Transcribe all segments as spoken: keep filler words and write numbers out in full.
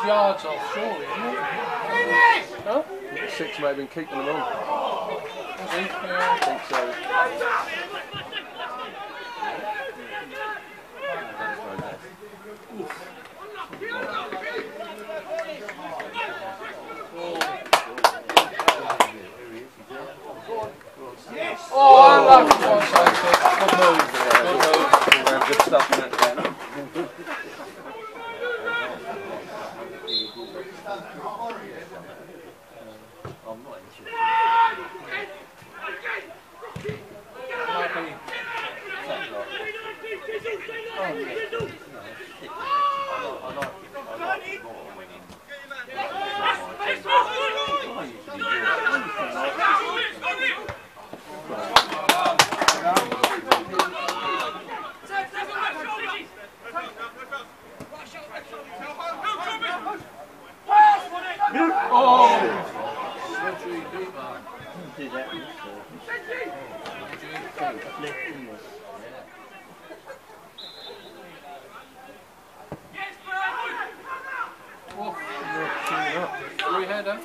yards off, surely, isn't it? Huh? Six may have been keeping them on. Was he? Yeah. I think so. Oh, I love it. Good move. Good move. We'll have good stuff in it then. I'm not interested. Three-header.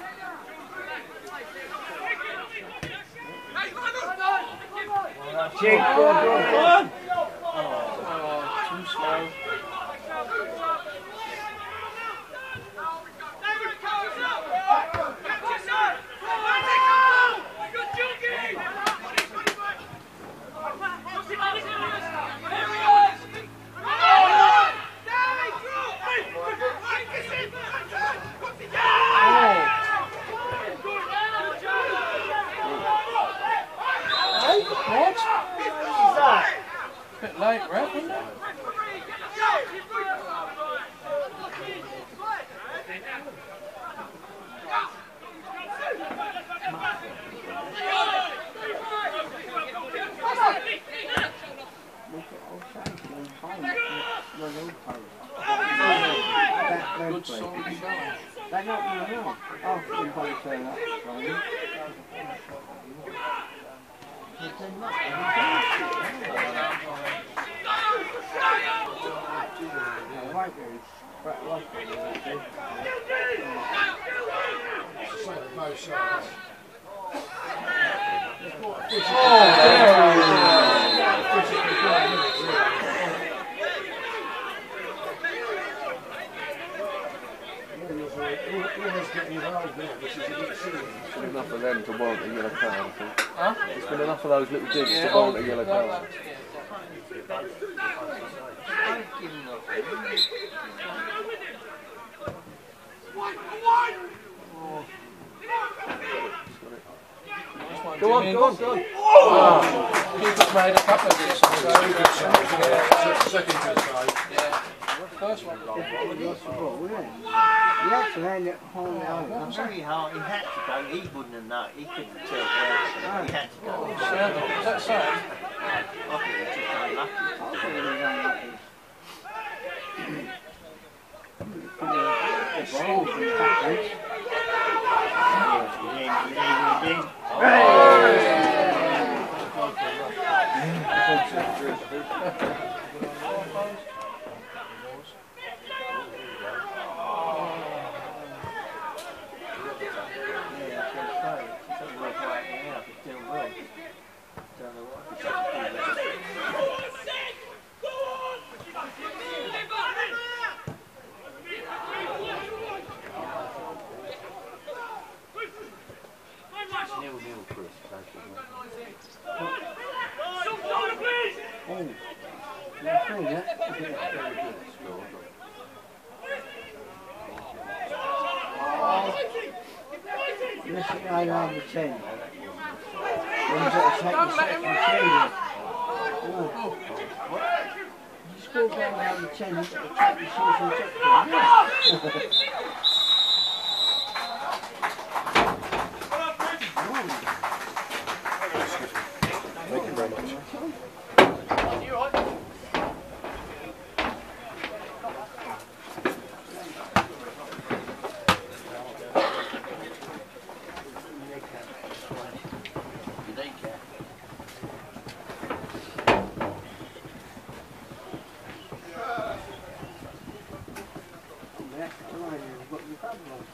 Jake, go on, go on, go on. Oh, too slow. Bit late, ref, isn't it? Good solid shot. They're not really wrong. Oh, you probably turn up. It's been enough of them to warrant a yellow card, I think. Huh? It's been enough of those little digs Yeah, to warrant a yellow that, card. Go on, go on, go on. Oh, Keeper's made a couple of these. So good shots. Yeah. Second good try. Yeah. First one. You had to hand it home down. I'm very hard. He had to go. He wouldn't have known. He couldn't tell where. He had to go. Is that so? I think he just unlucky. I think he was unlucky. The balls and backwards. Let's go down the ten. Then you've got to take the second change. Oh. You score going down the ten, you've got to take the shoes and check them. Thank you very much. put your paddle on.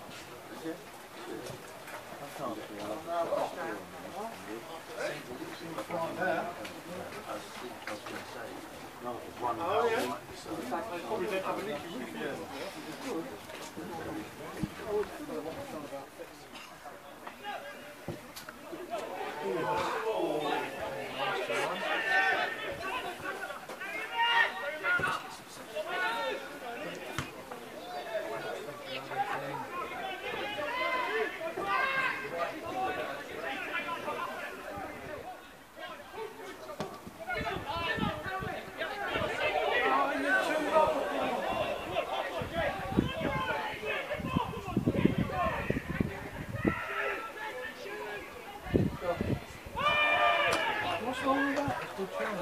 What's wrong with that? It's good trying.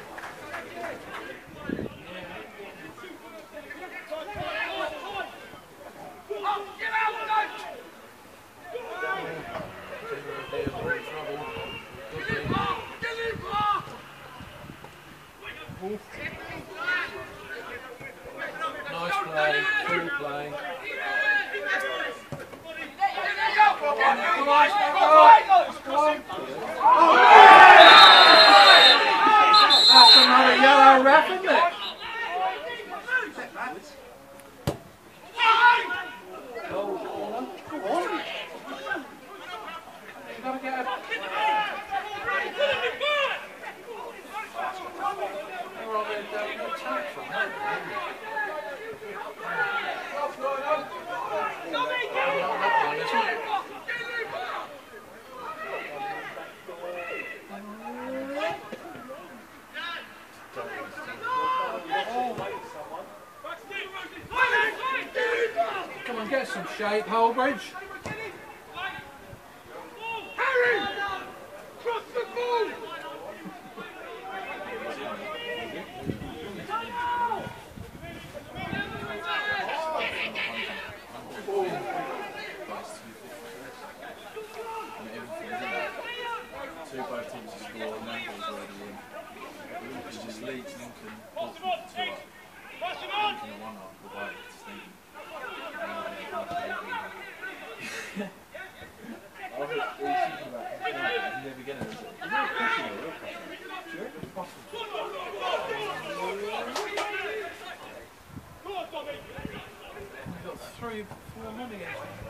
Nice play, full play. That's another yellow ref, isn't it? You've got to get a... Come on, get some shape, Hullbridge. Harry! Cross the ball! Two both teams to score, and Nando's already in. It's just Leeds, Lincoln, Portsmouth two up. Lincoln are one up, the White Stephen. I was thinking about it, never get it. Is it pushing it? Real pushing it? Sure, it's possible. We've got three, four men against them.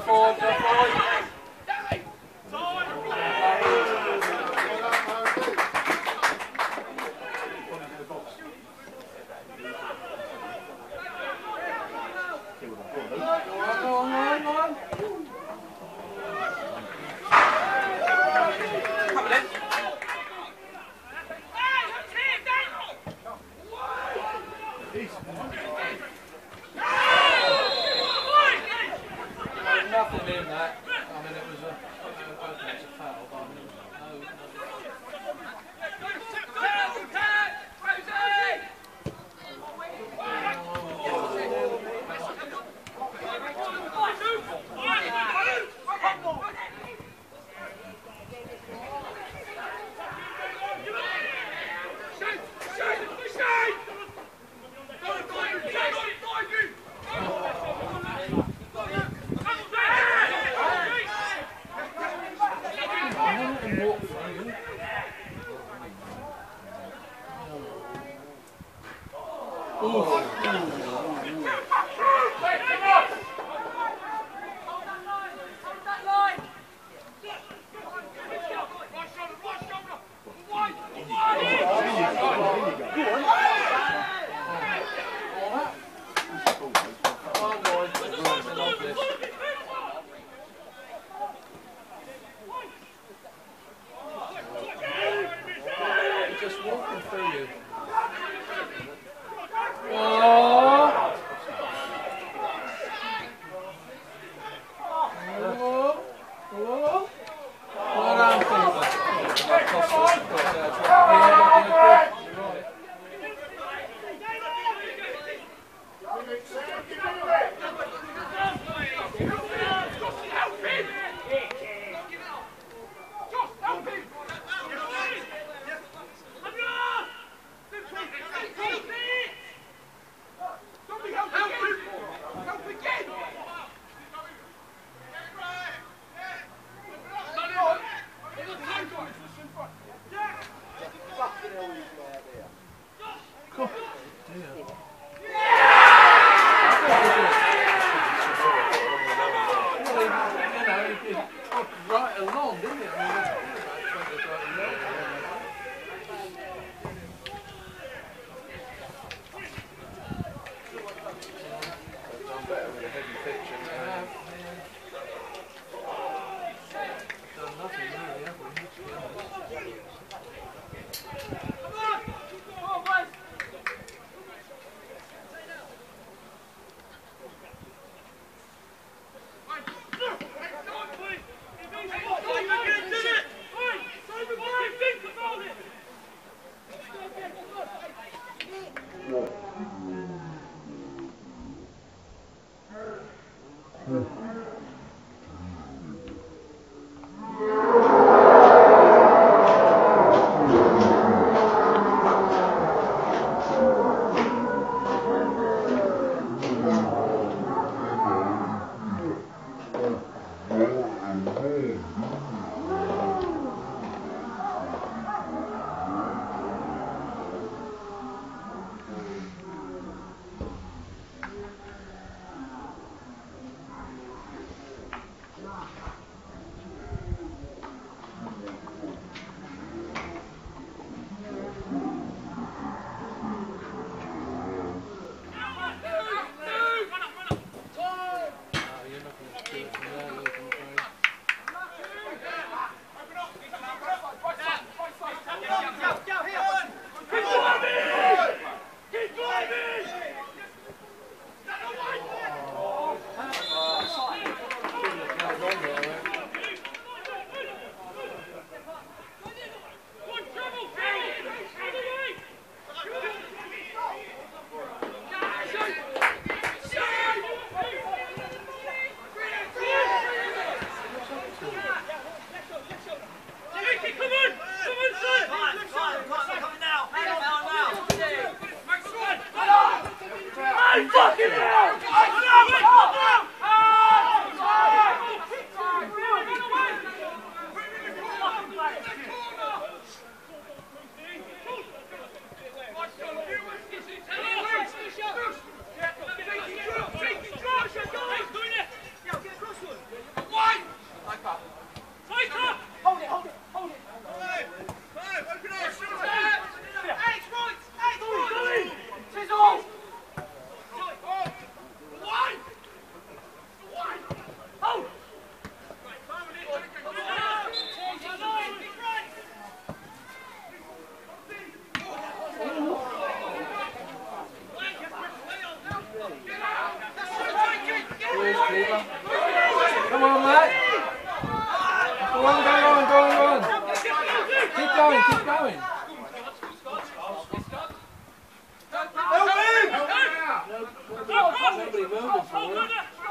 forward, go forward. Go on, go on, go on. Nothing in that. I mean, it was a, okay, it's a foul, but I mean, no, no. Just walking through you. Oh! Come on, mate. Go on, go on, go on, go on. Keep going, keep going. Nobody moving forward.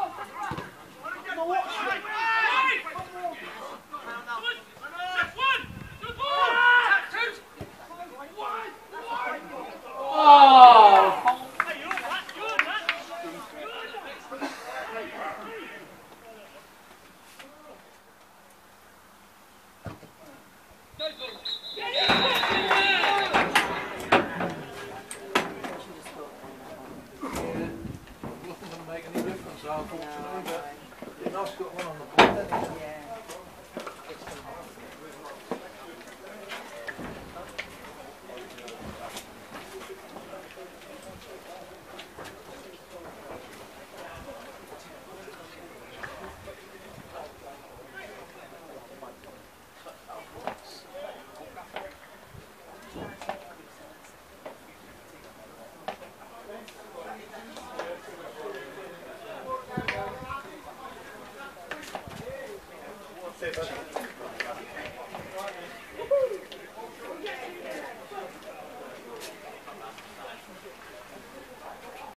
Oh! Unfortunately, but it's nice to got one on the board, isn't it? Yeah. Fifty.